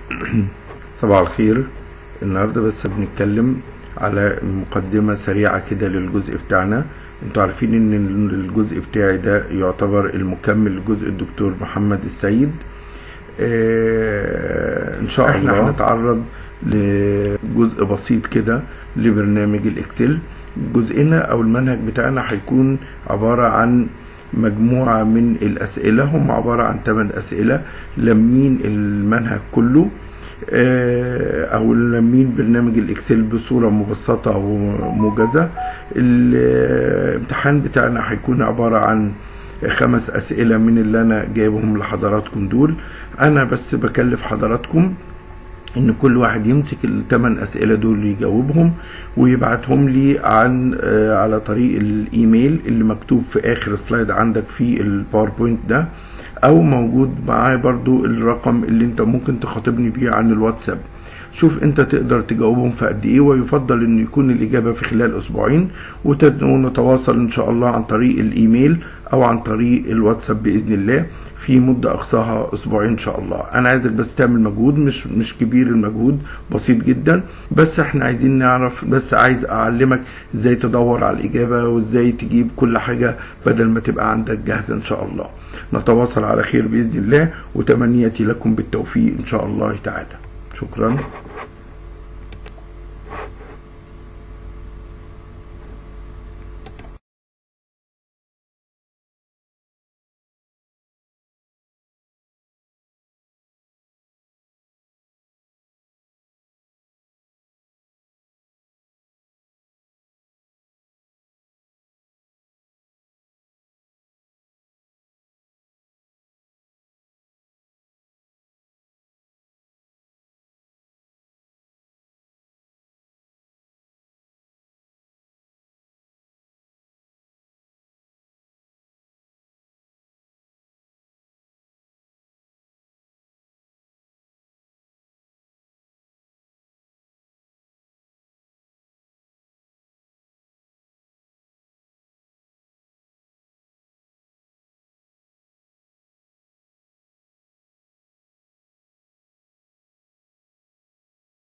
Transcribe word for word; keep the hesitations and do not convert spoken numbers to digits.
صباح الخير. النهاردة بس بنتكلم على مقدمة سريعة كده للجزء بتاعنا. انتوا عارفين ان الجزء بتاعي ده يعتبر المكمل لجزء الدكتور محمد السيد. اه ان شاء الله احنا هنتعرض لجزء بسيط كده لبرنامج الاكسل. جزئنا او المنهج بتاعنا هيكون عبارة عن مجموعة من الاسئلة، هم عبارة عن ثمان اسئلة لمين المنهج كله او لمين برنامج الاكسل بصورة مبسطة وموجزة. الامتحان بتاعنا هيكون عبارة عن خمس اسئلة من اللي انا جايبهم لحضراتكم دول. انا بس بكلف حضراتكم ان كل واحد يمسك الثمان اسئله دول يجاوبهم ويبعتهم لي عن آه على طريق الايميل اللي مكتوب في اخر سلايد عندك في الباوربوينت ده، او موجود معاه برضو الرقم اللي انت ممكن تخاطبني بيه عن الواتساب. شوف انت تقدر تجاوبهم في قد ايه، ويفضل ان يكون الاجابه في خلال اسبوعين، ونتواصل ان شاء الله عن طريق الايميل او عن طريق الواتساب باذن الله في مدة أقصاها أسبوعين إن شاء الله. أنا عايزك بس تعمل مجهود، مش مش كبير المجهود، بسيط جدا، بس إحنا عايزين نعرف، بس عايز أعلمك إزاي تدور على الإجابة وإزاي تجيب كل حاجة بدل ما تبقى عندك جاهزة إن شاء الله. نتواصل على خير بإذن الله، وتمنياتي لكم بالتوفيق إن شاء الله تعالى. شكرا.